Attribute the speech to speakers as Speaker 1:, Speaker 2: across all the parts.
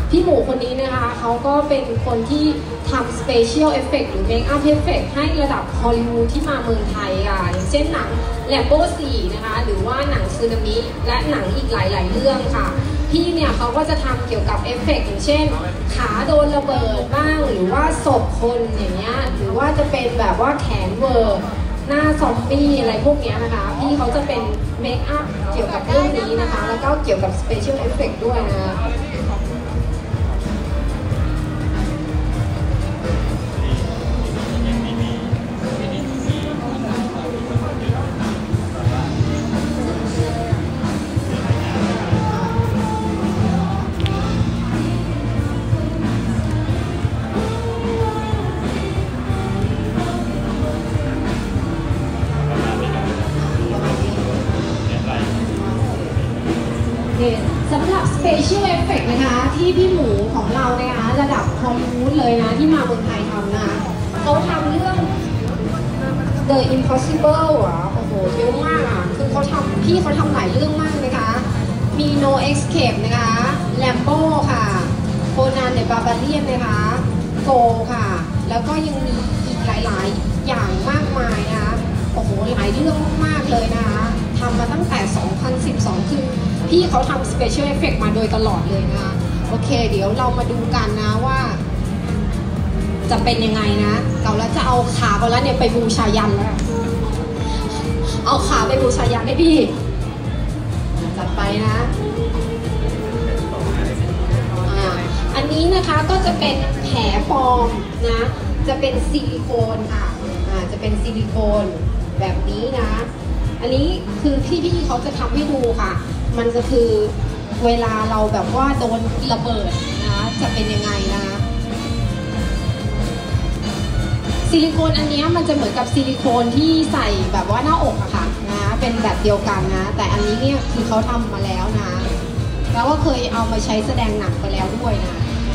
Speaker 1: พี่หมูคนนี้นะคะเขาก็เป็นคนที่ทำ Special Effect หรือ Make Up Effect ให้ระดับฮอลลีวูดที่มาเมืองไทยค่ะอย่างเช่นหนังแลมโบ้4นะคะหรือว่าหนังสึนามิและหนังอีกหลายๆเรื่องค่ะพี่เนี่ยเขาก็จะทำเกี่ยวกับเอฟเฟกต์อย่างเช่นขาโดนระเบิดบ้างหรือว่าศพคนอย่างเงี้ยหรือว่าจะเป็นแบบว่าแขนเวอร์หน้าซอมบี้อะไรพวกนี้นะคะพี่เขาจะเป็นเมคอัพเกี่ยวกับเรื่องนี้นะคะแล้วก็เกี่ยวกับ Special Effect ด้วยนะคะสำหรับ Special Effect นะคะที่พี่หมูของเรานะคะระดับฮอลลีวูดเลยนะที่มาเมืองไทยทำนะคะเขาทำเรื่อง The Impossible อ่ะโอ้โหเยอะมากอ่ะคือพี่เขาทำหลายเรื่องมากนะคะมี No Escape นะคะ Lambo ค่ะ Conan the Barbarian นะคะ Go ค่ะแล้วก็ยังมีอีกหลายๆอย่างมากมายนะคะโอ้โหหลายเรื่องมากๆเลยนะคะทำมาตั้งแต่ 2012 คือพี่เขาทำ Special Effect มาโดยตลอดเลยนะคะโอเคเดี๋ยวเรามาดูกันนะว่าจะเป็นยังไงนะเราแล้วจะเอาขาเขาแล้วเนี่ยไปบูชายันแล้วเอาขาไปบูชายันให้พี่จัดไปนะอันนี้นะคะก็จะเป็นแผลปลอมนะจะเป็นซิลิโคนค่ะจะเป็นซิลิโคนแบบนี้นะอันนี้คือพี่เขาจะทำให้ดูค่ะมันจะคือเวลาเราแบบว่าโดนระเบิดนะจะเป็นยังไงนะซิลิโคนอันนี้มันจะเหมือนกับซิลิโคนที่ใส่แบบว่าหน้าอกอะค่ะนะเป็นแบบเดียวกันนะแต่อันนี้เนี่ยคือเขาทำมาแล้วนะแล้วก็เคยเอามาใช้แสดงหนังไปแล้วด้วยนะ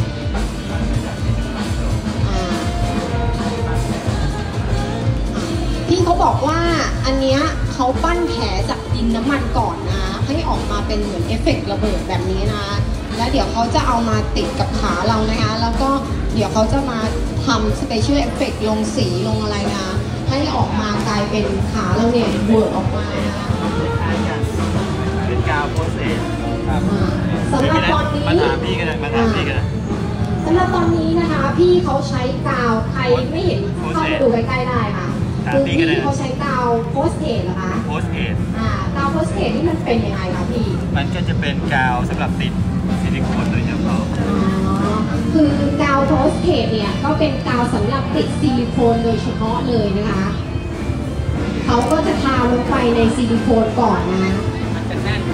Speaker 1: พี่เขาบอกว่าอันเนี้ยเขาปั้นแผลจากดินน้ำมันก่อนนะให้ออกมาเป็นเหมือนเอฟเฟกต์ระเบิดแบบนี้นะแล้วเดี๋ยวเขาจะเอามาติดกับขาเรานะคะแล้วก็เดี๋ยวเขาจะมาทำสเปเชียลเอฟเฟกต์ลงสีลงอะไรนะให้ออกมากลายเป็นขาเราเนี่ยเวิร์กออกมานะคะ
Speaker 2: เป็นกาวโพสเซต
Speaker 1: สำหรับตอนนี้
Speaker 2: มาถามพี่กันนะ
Speaker 1: สำหรับตอนนี้นะคะพี่เขาใช้กาวใครไม่เห็นเข้ามาดูใกล้ๆได้ค่ะคือพี่เขาใช้กาวโพสเทสเหรอคะ
Speaker 2: โพสเทส
Speaker 1: กาวโพสเทสนี่มันเป็นยังไงคะพี่
Speaker 2: มันก็จะเป็นกาวสำหรับติดซิลิโคนโดยเฉพาะ
Speaker 1: คือกาวโพสเทสเนี่ยก็เป็นกาวสำหรับติดซิลิโคนโดยเฉพาะเลยนะคะเขาก็จะทาลงไปในซิลิโคนก่อนนะ
Speaker 2: มันจะแน่น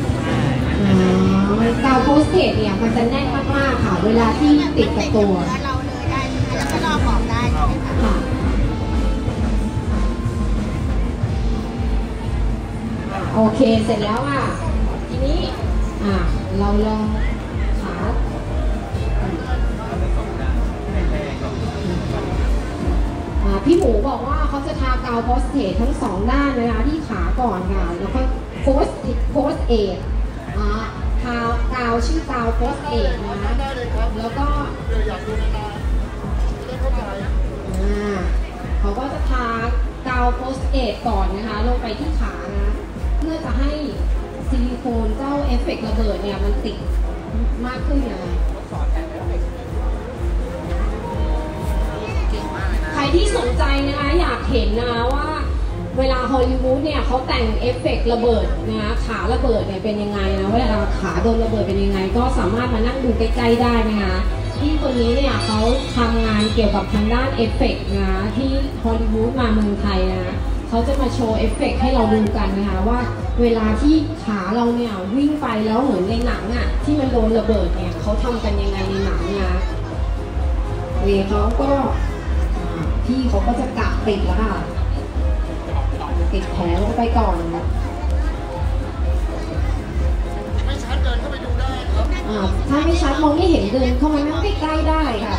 Speaker 1: กาวโพสเทสเนี่ยมันจะแน่นมากๆค่ะเวลาที่ติดกับตัว
Speaker 3: เราเลยได้แล้วก็ลอกออกได้ใช่ไหมคะ
Speaker 1: โอเคเสร็จแล้วอ่ะทีนี้เราลองขาพี่หมูบอกว่าเขาจะทากาวโพสเทสทั้งสองด้านนะคะที่ขาก่อนค่ะแล้วก็โพสเอททากาวชื่อกาวโพสเอทนะแล้วก็เขาก็จะทากาวโพสเอทก่อนนะคะลงไปที่ขานะเพื่อจะให้ซิลิโคนเจ้าเอฟเฟกต์ระเบิดเนี่ยมันติดมากขึ้นนะใครที่สนใจนะคะอยากเห็นนะว่าเวลาฮอลลีวูดเนี่ยเขาแต่งเอฟเฟกต์ระเบิดนะคะขาระเบิดเนี่ยเป็นยังไงนะเวลาขาโดนระเบิดเป็นยังไงก็สามารถมานั่งดูใกล้ๆได้นะคะที่คนนี้เนี่ยเขาทำงานเกี่ยวกับทางด้านเอฟเฟกต์นะที่ฮอลลีวูดมาเมืองไทยนะเขาจะมาโชว์เอฟเฟกต์ให้เราดูกันนะคะว่าเวลาที่ขาเราเนี่ยวิ่งไปแล้วเหมือนในหนังอ่ะที่มันโดนระเบิดเนี่ยเขาทำกันยังไงในหนังนะเขาก็พี่เขาก็จะกะติดแล้วค่ะติดแผลลงไปก่อน
Speaker 3: ไม่ชัดเดินเข้าไปดูได้ครับ
Speaker 1: ถ้าไม่ชัดมองไม่เห็นเดินเข้ามานั่งใกล้ๆได้ค่ะ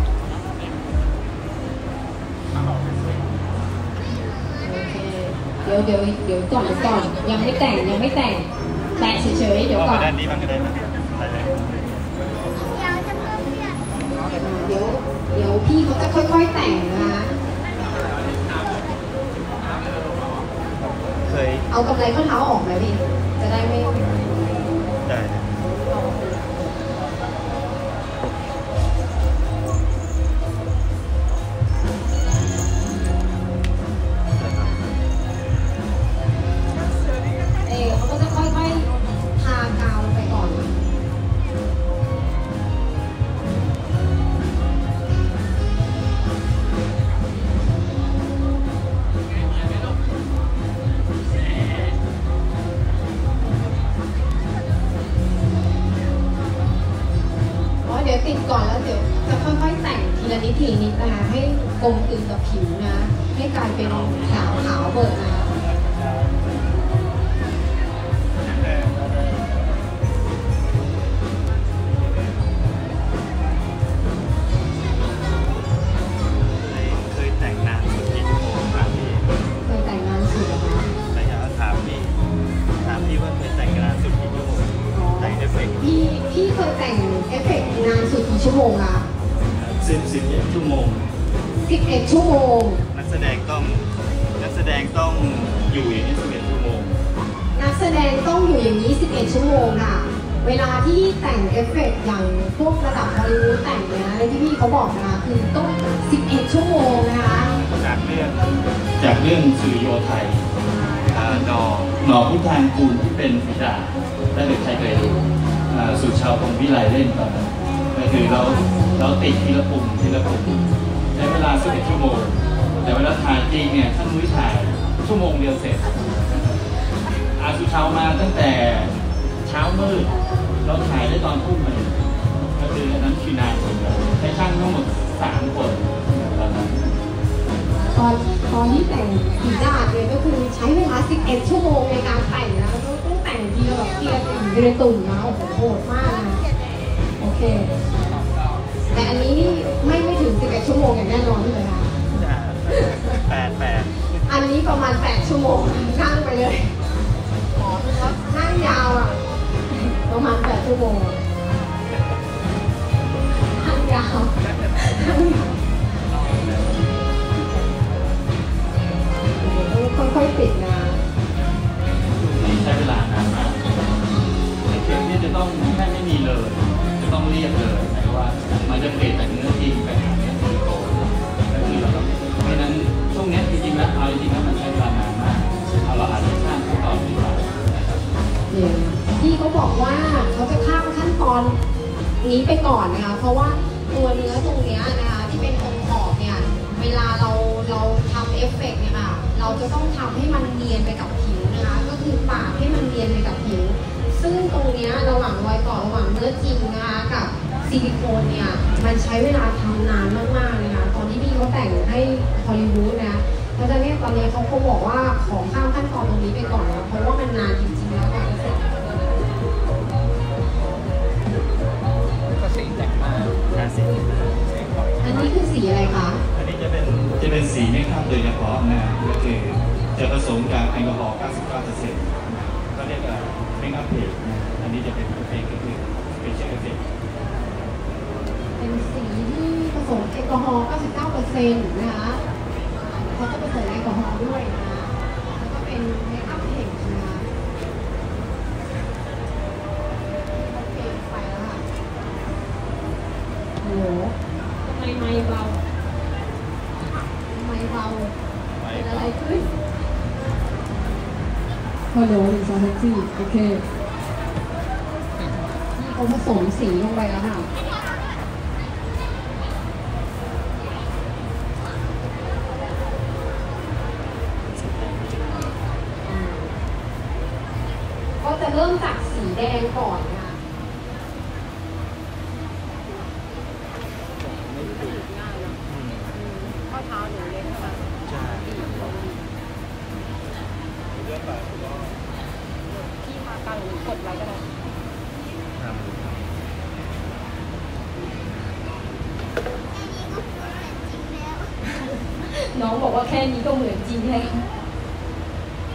Speaker 1: โอเคเดี๋ยวดี๋ยวก่อนยังไม่แต่งแตะเฉยๆเดี๋ยวก่อน
Speaker 2: ด้านนี้บ้างก็ได้นะได้เลย
Speaker 1: เดี๋ยวพี่เขาจะค่อยๆแต่งนะคะ
Speaker 2: เคย
Speaker 1: เอากำไรข้อเท้าออกไหมพี่จะได้ไม่
Speaker 2: ได้เลย
Speaker 1: เขาก็จะค่อยๆทากาวไปก่อนนะเดี๋ยวติดก่อนแล้วเดี๋ยวจะค่อยๆแต่งทีละนิดนะคะให้กลมกลืนกับผิวนะ ให้กลายเป็นขาวเบิกนะ
Speaker 2: เคยแต่งนานสุดกี่ชั่วโมงครับพี่
Speaker 1: เคยแต่งงานสุดนะคะ
Speaker 2: แต่อยากถามพี่ว่าเคยแต่งนานสุดกี่ชั่วโมงแต่งเอฟเฟกต์
Speaker 1: พี่เคยแต่งเอฟเฟกต์นานสุดกี่ชั่วโมงคะ
Speaker 2: 11 ชั่วโมง
Speaker 1: 11 ชั่วโมง
Speaker 2: นักแสดงต้องอยู่อย่างนี้11 ชั่วโมง
Speaker 1: นักแสดงต้องอยู่อย่างนี้ 11 ชั่วโมงค่ะ เวลาที่แต่งเอฟเฟกต์อย่างพวกระดับฮอลลีวูดแต่งเนี่ยนะในที่พี่เขาบอกนะคะคือต้อง 11 ชั่วโมงนะคะ
Speaker 2: จากเรื่องสุริโยไทยหนอพุทธานกูลที่เป็นฝีดาษถ้าเด็กใครเคยดูสุชาวพงศ์วิไลเล่นตอนนั้นก็คือเราติดทีละปุ่มใช้เวลา11 ชั่วโมงแต่เวลาถ่ายจริงเนี่ยท่านนุ้ยถ่ายชั่วโมงเดียวเสร็จสุชาวมาตั้งแต่เช้ามืดเราถ่ายได้ตอนทุ่มเลยก็คืออันนั้นคือนานสุดแล้วใช้ช่างทั้งหมด3 คนตอนนั้น
Speaker 1: ตอนที่แต่งผีดาดเนี่ยก็คือใช้เวลา 11 ชั่วโมงในการแต่งนะต้องแต่งทีละแบบทีละตุ่มนะโอ้โหโหดมากนะโอเคแต่อันนี้นี่ไม่ถึง 11 ชั่วโมงอย่างแน่นอนเลยค่ะ
Speaker 2: 8
Speaker 1: อันนี้ประมาณ 8 ชั่วโมงนั่งไปเลยนั่งยาวอ่ะประมาณ 8 ชั่วโมงนั่งยาวค่อยๆปิดนะ
Speaker 2: ใช้เวลานานมากแต่เคสนี้จะต้องแค่ไม่มีเลยจะต้องเรียบเลยหมายว่ามันจะเปลี่ยนจากเนื้อจริงไปหาเนื้อซิลิโคนก็คือเราต้องเพราะฉะนั้นช่วงนี้จริงๆแล้วเอาจริงๆแล้วมันใช้เวลานานมากเราอาจจะข้ามขั้นตอนดีกว่า
Speaker 1: ที่เขาบอกว่าเขาจะข้ามขั้นตอนนี้ไปก่อนนะคะเพราะว่าตัวเนื้อตรงนี้นะคะที่เป็นองค์ขอบเนี่ยเวลาเราทำเอฟเฟกต์เนี่ยค่ะเราจะต้องทำให้มันเนียนไปกับผิวนะคะก็คือปาดให้มันเนียนไปกับผิวซึ่งตรงนี้ระหว่างรอยต่อระหว่างเนื้อจริงนะคะกับซิลิโคนเนี่ยมันใช้เวลาทำนานมากๆเลยนะตอนที่พี่เขาแต่งให้ฮอลลีวูดนะเพราะฉะนั้นตอนนี้เขาบอกว่าขอข้ามขั้นตอนตรงนี้ไปก่อนนะเพราะว่ามันนานจริงๆแล้วกว่าจะเสร็จ
Speaker 2: ก็สีแต่งมา
Speaker 1: อันนี้คือสีอะไรคะ
Speaker 2: อันนี้จะเป็นสีเมคอัพโดยเฉพาะนะก็คือจะผสมกับแอลกอฮอล์ 99% ก็เรียกว่าเมคอัพเพจอันนี้จะเป็นเอฟเฟกต์ก็คือเป็นเชฟเอฟเฟกต์
Speaker 1: เป็นสีที่ผสมแอลกอฮอล์ 99% นะคะเขาจะผสมแอลกอฮอล์ด้วยนะแล้วก็เป็นเมคอัพเพจนะคะโอเคไปแล้วค่ะโหทำไมไมค์เบาเป็นอะไรขึ้นฮัลโหล1 2 3 4โอเคนี่เขาผสมสีลงไปแล้วค่ะก็จะเริ่มจากสีแดงก่อนนะคะข้อเท้าหนูเล็กมากที่มาตั้งกดไว้ก็ได้น้องบอกว่าแค่นี้ก็เหมือนจริงแล้ว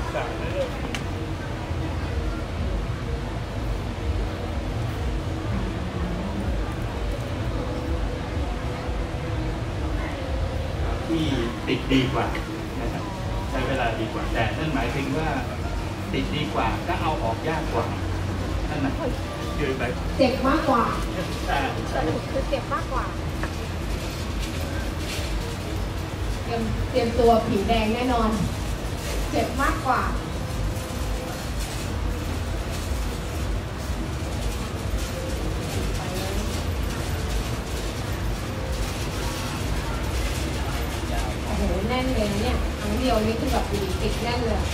Speaker 2: ที่ติดดีกว่านะครับใช้เวลาดีกว่าแต่นั่นหมายถึงว่าติดดีกว่าก็เอาออกยากกว่านั่นนะคือแบบ
Speaker 1: เจ็บมากกว่า
Speaker 2: สรุปคือ
Speaker 1: เจ็บมากกว่าเตรียมตัวผิวแดงแน่นอนเจ็บมากกว่าโอ้โหแน่นเลยนะเนี่ยครั้งเดียวนี่คือแบบติดแน่นเลย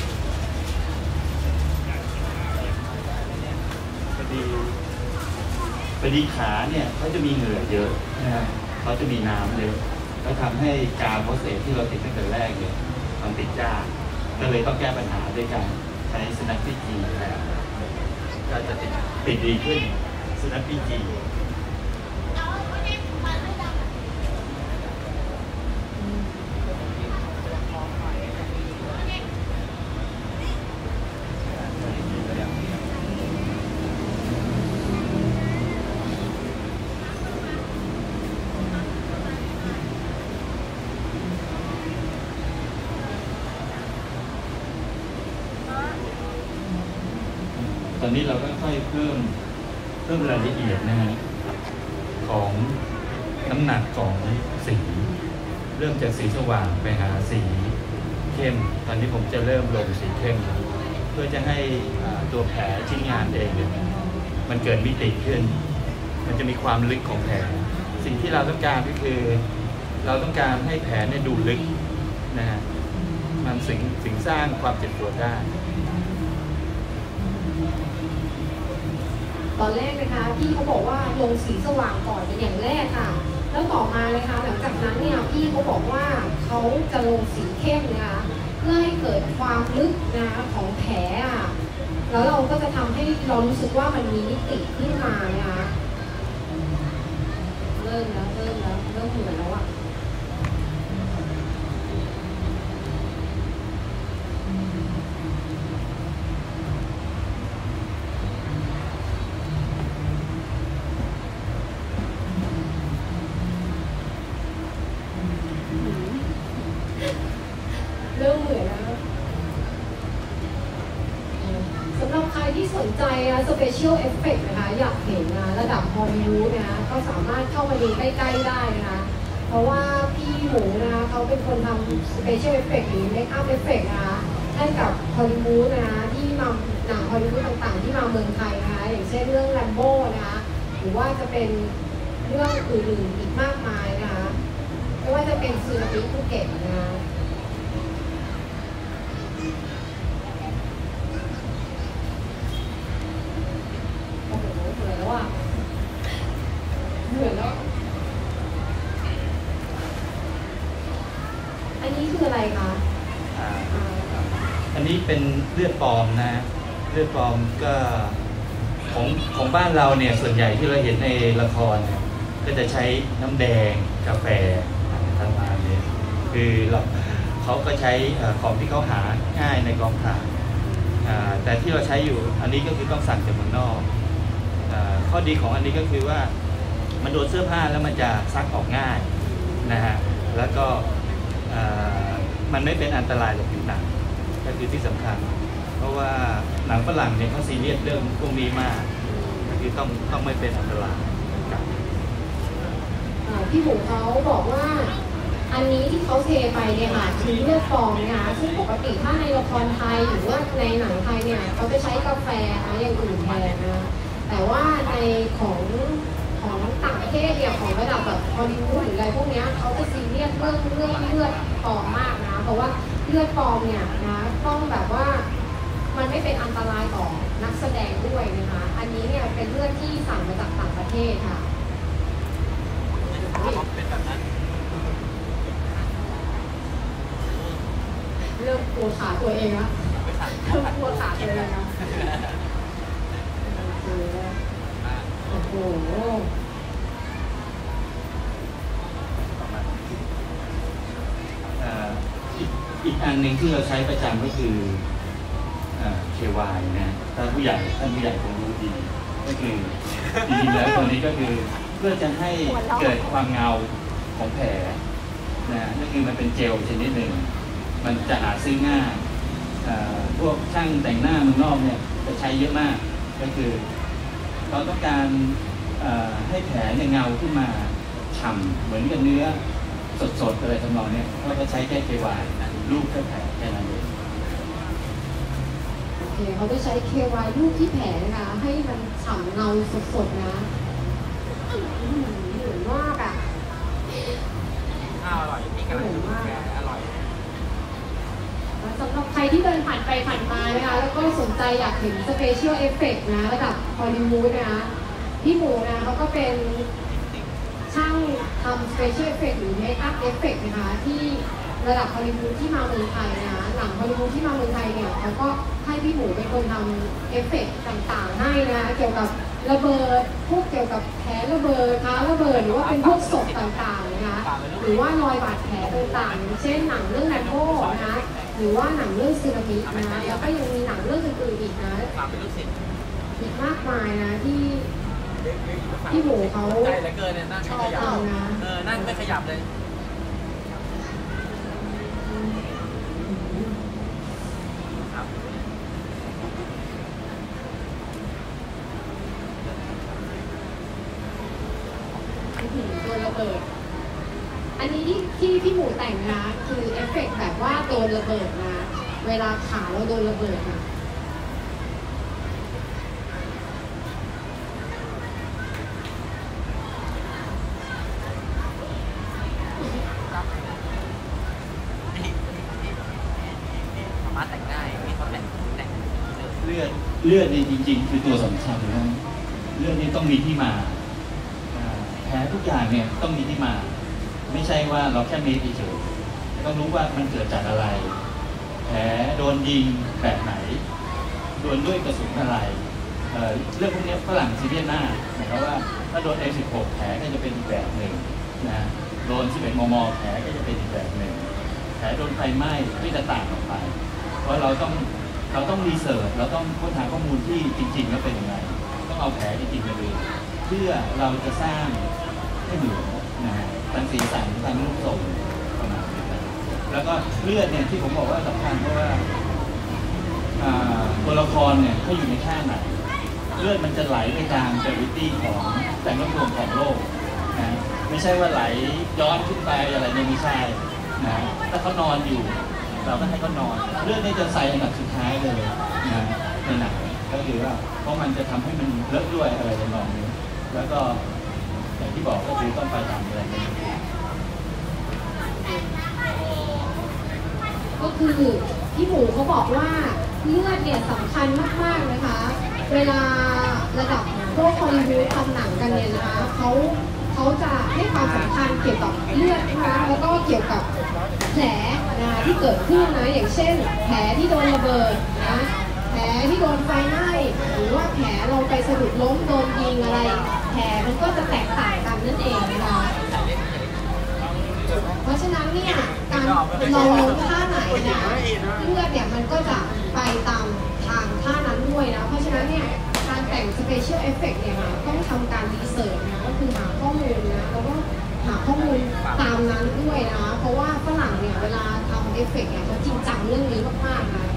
Speaker 2: พอดีขาเนี่ยเขาจะมีเหงื่อเยอะนะเขาจะมีน้ำเยอะแล้วทำให้การโพสเซสที่เราติดตั้งแต่แรกเนี่ยมันติดยากก็เลยต้องแก้ปัญหาด้วยการใช้สแนปปี้จีแล้วก็จะติดดีขึ้นสแนปปี้จีตอนนี้เราก็ค่อยเพิ่มรายละเอียดนะฮะของน้ำหนักของสีเริ่มจากสีสว่างไปหาสีเข้มตอนนี้ผมจะเริ่มลงสีเข้มเพื่อจะให้ตัวแผลชิ้นงานเองเนี่ยมันเกิดมิติขึ้นมันจะมีความลึกของแผลสิ่งที่เราต้องการก็คือเราต้องการให้แผลเนี่ยดูลึกนะฮะมันสิ่งสร้างความเจ็บปวดได้
Speaker 1: ตอนแรกนะคะพี่เขาบอกว่าลงสีสว่างก่อนเป็นอย่างแรกค่ะแล้วต่อมาเลยค่ะหลังจากนั้นเนี่ยพี่เขาบอกว่าเขาจะลงสีเข้มนะคะเพื่อให้เกิดความลึกนะคะของแผลอ่ะแล้วเราก็จะทำให้เรารู้สึกว่ามันมีมิติขึ้นมานะคะเริ่มเหมือนแล้วอ่ะเริ่มเหมือนแล้วสำหรับใครที่สนใจSpecial Effect นะคะอยากเห็นระดับฮอลลีวูดนะคะก็สามารถเข้ามาดูใกล้ๆได้นะคะเพราะว่าพี่หมูนะคะเขาเป็นคนทำ Special Effect หรือ Make-up Effect นะคะให้กับฮอลลีวูดนะคะที่มาหนังฮอลลีวูดต่างๆที่มาเมืองไทยนะคะอย่างเช่นเรื่อง Rambo นะคะหรือว่าจะเป็นเรื่องอื่นๆอีกมากมายนะคะไม่ว่าจะเป็นซูนามิภูเก็ตนะคะเหมือนแล้วอันนี้คืออะไรคะ
Speaker 2: อันนี้เป็นเลือดปลอมนะเลือดปลอมก็ของบ้านเราเนี่ยส่วนใหญ่ที่เราเห็นในละครเนี่ยก็จะใช้น้ำแดงกาแฟทางร้านเนี่ยคือเขาก็ใช้ของที่เขาหาง่ายในกองถ่ายแต่ที่เราใช้อยู่อันนี้ก็คือต้องสั่งจากเมืองนอกข้อดีของอันนี้ก็คือว่ามันโดนเสื้อผ้าแล้วมันจะซักออกง่ายนะฮะแล้วก็มันไม่เป็นอันตรายต่อผิวหนังก็คือที่สำคัญเพราะว่าหนังฝรั่งเนี่ยเขาซีเรียสเรื่องพวกนี้มากก็คือต้องไม่เป็นอันตราย
Speaker 1: พี่หมูเขาบอกว่าอันนี้ที่เขาเทไปเนี่ยค่ะคือเลือดฟองนะคะซึ่งปกติถ้าในละครไทยหรือว่าในหนังไทยเนี่ยเขาจะใช้กาแฟอย่างอื่นแทนนะแต่ว่าในของต่างประเทศเนี่ยของระดับแบบฮอลลีวูดหรืออะไรพวกนี้เขาจะซีเรียสเรื่องเลือดปลอมมากนะเพราะว่าเลือดปลอมเนี่ยนะต้องแบบว่ามันไม่เป็นอันตรายต่อนักแสดงด้วยนะคะอันนี้เนี่ยเป็นเลือดที่สั่งมาจากต่างประเทศค่ะเป็นแบบนั้นเริ่มกลัวขาตัวเองละเริ่มกลัวขาตัวเองละโอ้โห
Speaker 2: อีกอันหนึ่งที่เราใช้ประจำก็คือ KY นะถ้าท่านผู้ใหญ่คงรู้ดีก็คือจริงๆแล้วตัวนี้ก็คือเพื่อจะให้เกิดความเงาของแผลนะนั่นคือมันเป็นเจลชนิดหนึ่งมันจะหาซื้อง่ายพวกช่างแต่งหน้าเมืองนอกเนี่ยจะใช้เยอะมากก็คือเราต้องการให้แผลเนี่ยเงาขึ้นมาฉ่ำเหมือนกับเนื้อสดๆอะไรทำนองเนี่ยเขาก็ใช้แค่ KY นะรูปแค่แผลแค่นั้นเอง
Speaker 1: โอเคเขาจะใช้ KY รูปที่แผลนะคะให้มันฉ่ำเงาสดๆนะเหมือนมากอ่ะ
Speaker 4: อร่อยนี่กำลังอร่อย
Speaker 1: สำหรับใครที่เดินผ่านไปผ่านมานะคะแล้วก็สนใจอยากเห็นสเปเชียลเอฟเฟกต์นะระดับฮอลลีวูดนะพี่หมูนะเขาก็เป็นช่างทำสเปเชียลเอฟเฟกต์หรือเมคอัพเอฟเฟกต์นะคะที่ระดับฮอลลีวูดที่มาเมืองไทยนะหนังฮอลลีวูดที่มาเมืองไทยเนี่ยเขาก็ให้พี่หมูเป็นคนทำเอฟเฟกต์ต่างๆให้นะเกี่ยวกับระเบิดพวกเกี่ยวกับแผลระเบิดเท้าระเบิดหรือว่าเป็นพวกศพต่างๆนะคะหรือว่ารอยบาดแผลต่างๆเช่นหนังเรื่องแรมโบ้นะคะหรือว่าหนังเรื่องซึนามินะแล้วก็ยังมีหนังเรื่องอื่นๆอีกนะอีกมากมายนะที่หมูเขา
Speaker 4: ใจเหลือเกินเนี่ยนั่งไม่ขยับนั่งไม่ขยับเลย
Speaker 1: ตัวระเบิดอันนี้ที่พี่หมูแต่งนะคือเอฟเฟกต์แบบว่าโดนระเบิดนะเวลาขาเราโดนระเบิดนะ
Speaker 4: มาแต่งได้มีเขาแต่ง
Speaker 2: เลือดนี่จริงๆคือตัวสำคัญนะเลือดนี่ต้องมีที่มาแผลทุกอย่างเนี่ยต้องมีที่มาไม่ใช่ว่าเราแค่เมคเฉยๆต้องรู้ว่ามันเกิดจากอะไรแผลโดนยิงแบบไหนโดนด้วยกระสุนอะไรเรื่องพวกนี้ฝรั่งซีเรียสหน้าหมายความว่าถ้าโดน F16 แผลก็จะเป็นอีกแบบหนึ่งนะโดน11 มม.แผลก็จะเป็นอีกแบบหนึ่งแผลโดนไฟไหม้ก็จะต่างออกไปเพราะเราต้องรีเสิร์ชเราต้องค้นหาข้อมูลที่จริงๆแล้วเป็นยังไงต้องเอาแผลจริงๆมาดูเพื่อเราจะสร้างให้เหมือนนะตั้งสีสันตั้งรูปทรงประมาณนี้แล้วก็เลือดเนี่ยที่ผมบอกว่าสำคัญเพราะว่าตัวละครเนี่ยเขาอยู่ในท่าไหนเลือดมันจะไหลไปตามกราวิตี้ของแรงโน้มถ่วงของโลกนะไม่ใช่ว่าไหลย้อนขึ้นไปอะไรเนี่ยไม่ใช่นะถ้าเขานอนอยู่เราก็ให้เขานอนเลือดนี่จะใส่อันดับสุดท้ายเลยนะในหนังก็คือว่าเพราะมันจะทำให้มันเลอะด้วยอะไรต่างๆนี้แล้วก็อย่างที่บอกก็คือต้องไปตามอะไร
Speaker 1: ก็คือพี่หมูเขาบอกว่าเลือดเนี่ยสำคัญมากๆนะคะเวลาระดับพวกฮอลลีวูดทำหนังกันเนี่ยนะคะเขาจะให้ความสำคัญเกี่ยวกับเลือดนะคะแล้วก็เกี่ยวกับแผลนะที่เกิดขึ้นนะอย่างเช่นแผลที่โดนระเบิดนะแผลที่โดนไฟไหม้หรือว่าแผลเราไปสะดุดล้มโดนยิงอะไรแผลมันก็จะแตกต่างกันนั่นเองนะคะเพราะฉะนั้นเนี่ยการเราล้มท่าไหนนะเลือดเนี่ยมันก็จะไปตามทางท่านั้นด้วยนะเพราะฉะนั้นเนี่ยการแต่ง Special Effect เนี่ยต้องทำการรีเสิร์ชนะก็คือหาข้อมูลนะแล้วก็หาข้อมูลตามนั้นด้วยนะเพราะว่าฝรั่งเนี่ยเวลาทำเอฟเฟกต์เนี่ยเขาจริงจังเรื่องนี้มากๆนะ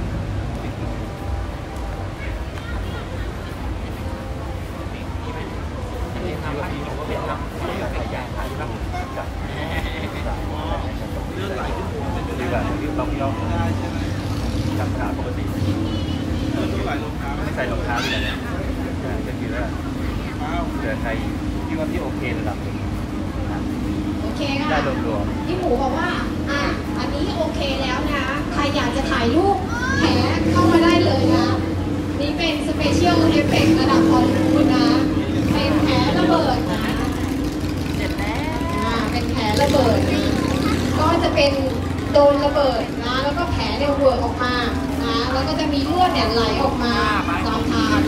Speaker 2: เราจับขาปกติไม่ใส่รองเท้าด้วยนะก็คือว่าเกิดใครที่ว่าที่โอเคระดับหนึ่ง
Speaker 1: โอเคค่ะ
Speaker 2: ได้รวม
Speaker 1: พี่หมูบอกว่าอันนี้โอเคแล้วนะใครอยากจะถ่ายรูปแผลเข้ามาได้เลยนะนี่เป็นสเปเชียลเอฟเฟกต์ระดับฮอลลีวูดนะเป็นแผลระเบิดนะเป็นแผลระเบิดนะก็จะเป็นโดนระเบิดนะแล้วก็แผลเนี่ยเวิร์กออกมานะแล้วก็จะมีเลือดเนี่ยไหลออกมาตามทาง